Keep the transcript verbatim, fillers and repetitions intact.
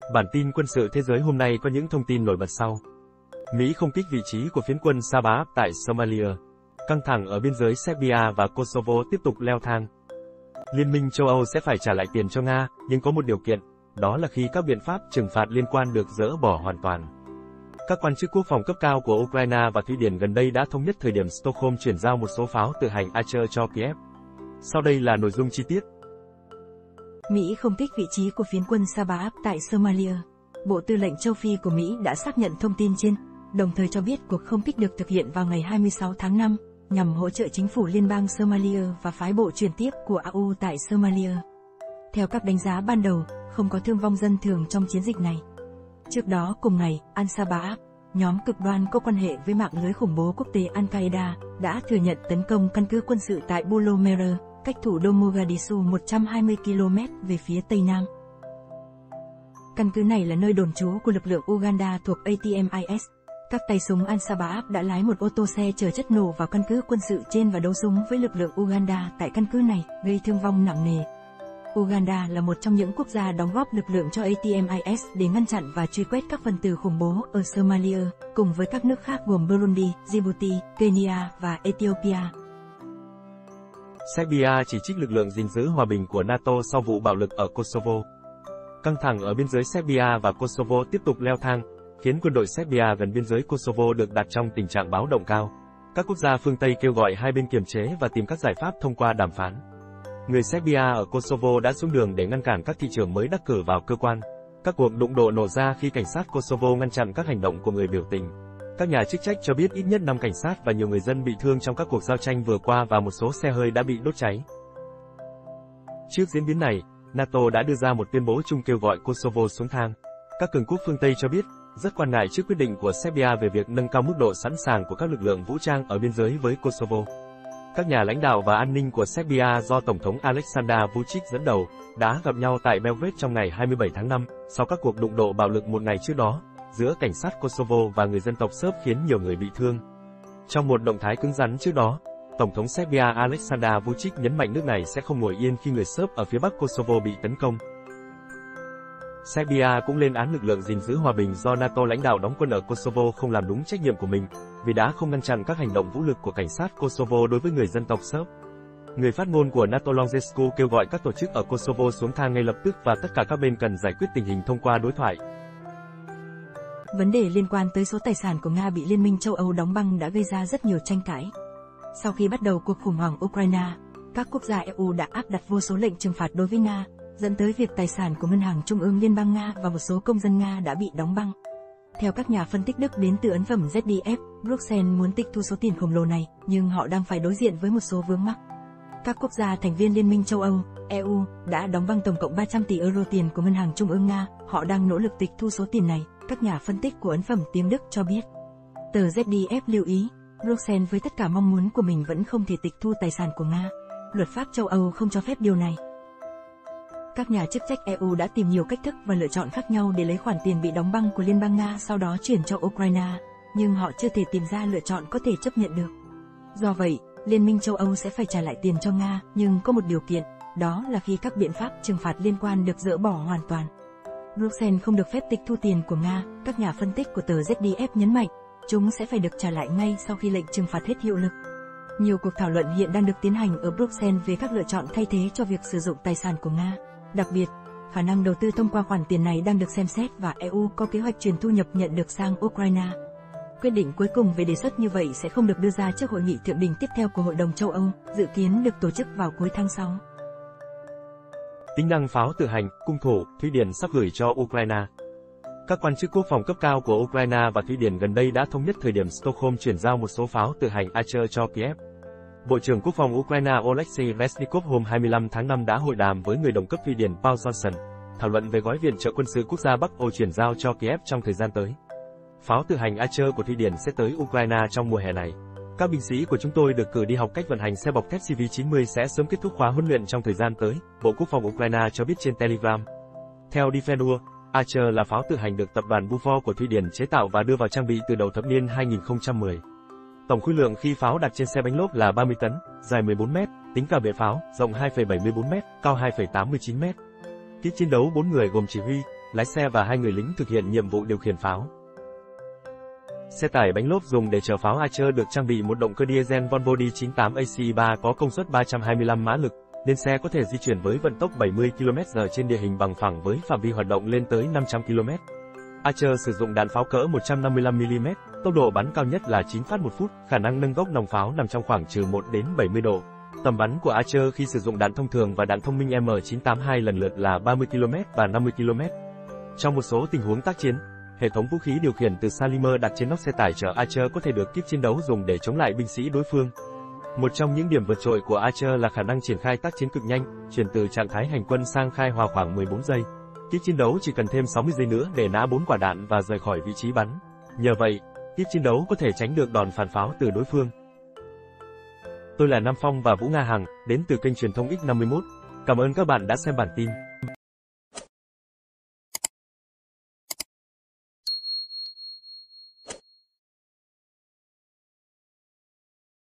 Bản tin quân sự thế giới hôm nay có những thông tin nổi bật sau. Mỹ không kích vị trí của phiến quân Sabah tại Somalia. Căng thẳng ở biên giới Serbia và Kosovo tiếp tục leo thang. Liên minh châu Âu sẽ phải trả lại tiền cho Nga, nhưng có một điều kiện, đó là khi các biện pháp trừng phạt liên quan được dỡ bỏ hoàn toàn. Các quan chức quốc phòng cấp cao của Ukraine và Thụy Điển gần đây đã thống nhất thời điểm Stockholm chuyển giao một số pháo tự hành Archer cho Kiev. Sau đây là nội dung chi tiết. Mỹ không kích vị trí của phiến quân Sabah tại Somalia. Bộ Tư lệnh châu Phi của Mỹ đã xác nhận thông tin trên, đồng thời cho biết cuộc không kích được thực hiện vào ngày hai mươi sáu tháng năm, nhằm hỗ trợ chính phủ liên bang Somalia và phái bộ chuyển tiếp của e u tại Somalia. Theo các đánh giá ban đầu, không có thương vong dân thường trong chiến dịch này. Trước đó cùng ngày, Al-Shabaab, nhóm cực đoan có quan hệ với mạng lưới khủng bố quốc tế Al-Qaeda, đã thừa nhận tấn công căn cứ quân sự tại Bulo Mer, cách thủ đô Mogadishu một trăm hai mươi ki lô mét về phía tây nam. Căn cứ này là nơi đồn trú của lực lượng Uganda thuộc a tê em i ét. Các tay súng Al-Shabaab đã lái một ô tô xe chở chất nổ vào căn cứ quân sự trên và đấu súng với lực lượng Uganda tại căn cứ này, gây thương vong nặng nề. Uganda là một trong những quốc gia đóng góp lực lượng cho a tê em i ét để ngăn chặn và truy quét các phần tử khủng bố ở Somalia, cùng với các nước khác gồm Burundi, Djibouti, Kenya và Ethiopia. Serbia chỉ trích lực lượng gìn giữ hòa bình của NATO sau vụ bạo lực ở Kosovo. Căng thẳng ở biên giới Serbia và Kosovo tiếp tục leo thang, khiến quân đội Serbia gần biên giới Kosovo được đặt trong tình trạng báo động cao. Các quốc gia phương Tây kêu gọi hai bên kiềm chế và tìm các giải pháp thông qua đàm phán. Người Serbia ở Kosovo đã xuống đường để ngăn cản các thị trưởng mới đắc cử vào cơ quan. Các cuộc đụng độ nổ ra khi cảnh sát Kosovo ngăn chặn các hành động của người biểu tình. Các nhà chức trách cho biết ít nhất năm cảnh sát và nhiều người dân bị thương trong các cuộc giao tranh vừa qua và một số xe hơi đã bị đốt cháy. Trước diễn biến này, NATO đã đưa ra một tuyên bố chung kêu gọi Kosovo xuống thang. Các cường quốc phương Tây cho biết, rất quan ngại trước quyết định của Serbia về việc nâng cao mức độ sẵn sàng của các lực lượng vũ trang ở biên giới với Kosovo. Các nhà lãnh đạo và an ninh của Serbia do Tổng thống Aleksandar Vučić dẫn đầu, đã gặp nhau tại Belgrade trong ngày hai mươi bảy tháng năm, sau các cuộc đụng độ bạo lực một ngày trước đó, giữa cảnh sát Kosovo và người dân tộc Serb khiến nhiều người bị thương. Trong một động thái cứng rắn trước đó, Tổng thống Serbia Aleksandar Vučić nhấn mạnh nước này sẽ không ngồi yên khi người Serb ở phía bắc Kosovo bị tấn công. Serbia cũng lên án lực lượng gìn giữ hòa bình do NATO lãnh đạo đóng quân ở Kosovo không làm đúng trách nhiệm của mình, vì đã không ngăn chặn các hành động vũ lực của cảnh sát Kosovo đối với người dân tộc Serb. Người phát ngôn của NATO Longzescu kêu gọi các tổ chức ở Kosovo xuống thang ngay lập tức và tất cả các bên cần giải quyết tình hình thông qua đối thoại. Vấn đề liên quan tới số tài sản của Nga bị Liên minh châu Âu đóng băng đã gây ra rất nhiều tranh cãi. Sau khi bắt đầu cuộc khủng hoảng Ukraine, các quốc gia e u đã áp đặt vô số lệnh trừng phạt đối với Nga, dẫn tới việc tài sản của Ngân hàng Trung ương Liên bang Nga và một số công dân Nga đã bị đóng băng. Theo các nhà phân tích Đức đến từ ấn phẩm Z D F, Bruxelles muốn tịch thu số tiền khổng lồ này, nhưng họ đang phải đối diện với một số vướng mắc. Các quốc gia thành viên Liên minh châu Âu, e u, đã đóng băng tổng cộng ba trăm tỷ euro tiền của Ngân hàng Trung ương Nga, họ đang nỗ lực tịch thu số tiền này, các nhà phân tích của ấn phẩm tiếng Đức cho biết. Tờ Z D F lưu ý, Bruxelles với tất cả mong muốn của mình vẫn không thể tịch thu tài sản của Nga. Luật pháp châu Âu không cho phép điều này. Các nhà chức trách e u đã tìm nhiều cách thức và lựa chọn khác nhau để lấy khoản tiền bị đóng băng của Liên bang Nga sau đó chuyển cho Ukraine, nhưng họ chưa thể tìm ra lựa chọn có thể chấp nhận được. Do vậy, Liên minh châu Âu sẽ phải trả lại tiền cho Nga, nhưng có một điều kiện, đó là khi các biện pháp trừng phạt liên quan được dỡ bỏ hoàn toàn. Bruxelles không được phép tịch thu tiền của Nga, các nhà phân tích của tờ Z D F nhấn mạnh, chúng sẽ phải được trả lại ngay sau khi lệnh trừng phạt hết hiệu lực. Nhiều cuộc thảo luận hiện đang được tiến hành ở Bruxelles về các lựa chọn thay thế cho việc sử dụng tài sản của Nga. Đặc biệt, khả năng đầu tư thông qua khoản tiền này đang được xem xét và e u có kế hoạch chuyển thu nhập nhận được sang Ukraine. Quyết định cuối cùng về đề xuất như vậy sẽ không được đưa ra trước hội nghị thượng đỉnh tiếp theo của Hội đồng châu Âu, dự kiến được tổ chức vào cuối tháng sáu. Tính năng pháo tự hành, cung thủ, Thụy Điển sắp gửi cho Ukraine. Các quan chức quốc phòng cấp cao của Ukraine và Thụy Điển gần đây đã thống nhất thời điểm Stockholm chuyển giao một số pháo tự hành Archer cho Kiev. Bộ trưởng Quốc phòng Ukraine Oleksiy Reznikov hôm hai mươi lăm tháng năm đã hội đàm với người đồng cấp Thụy Điển Paul Johnson, thảo luận về gói viện trợ quân sự quốc gia Bắc Âu chuyển giao cho Kiev trong thời gian tới. Pháo tự hành Archer của Thụy Điển sẽ tới Ukraine trong mùa hè này. Các binh sĩ của chúng tôi được cử đi học cách vận hành xe bọc thép C V chín mươi sẽ sớm kết thúc khóa huấn luyện trong thời gian tới, Bộ Quốc phòng Ukraine cho biết trên Telegram. Theo Defender, Archer là pháo tự hành được tập đoàn Buford của Thụy Điển chế tạo và đưa vào trang bị từ đầu thập niên hai nghìn không trăm mười. Tổng khối lượng khi pháo đặt trên xe bánh lốp là ba mươi tấn, dài mười bốn mét, tính cả bệ pháo, rộng hai phẩy bảy mươi bốn mét, cao hai phẩy tám mươi chín mét. Kíp chiến đấu bốn người gồm chỉ huy, lái xe và hai người lính thực hiện nhiệm vụ điều khiển pháo. Xe tải bánh lốp dùng để chở pháo Archer được trang bị một động cơ diesel Volvo D chín tám A C ba có công suất ba trăm hai mươi lăm mã lực, nên xe có thể di chuyển với vận tốc bảy mươi ki lô mét giờ trên địa hình bằng phẳng với phạm vi hoạt động lên tới năm trăm ki lô mét. Archer sử dụng đạn pháo cỡ một trăm năm mươi lăm mi li mét, tốc độ bắn cao nhất là chín phát một phút, khả năng nâng gốc nòng pháo nằm trong khoảng trừ một đến bảy mươi độ. Tầm bắn của Archer khi sử dụng đạn thông thường và đạn thông minh M chín tám hai lần lượt là ba mươi ki lô mét và năm mươi ki lô mét. Trong một số tình huống tác chiến, hệ thống vũ khí điều khiển từ Salimer đặt trên nóc xe tải chở Archer có thể được kíp chiến đấu dùng để chống lại binh sĩ đối phương. Một trong những điểm vượt trội của Archer là khả năng triển khai tác chiến cực nhanh, chuyển từ trạng thái hành quân sang khai hỏa khoảng mười bốn giây. Kíp chiến đấu chỉ cần thêm sáu mươi giây nữa để nã bốn quả đạn và rời khỏi vị trí bắn. Nhờ vậy, kíp chiến đấu có thể tránh được đòn phản pháo từ đối phương. Tôi là Nam Phong và Vũ Nga Hằng, đến từ kênh truyền thông X năm mươi mốt. Cảm ơn các bạn đã xem bản tin.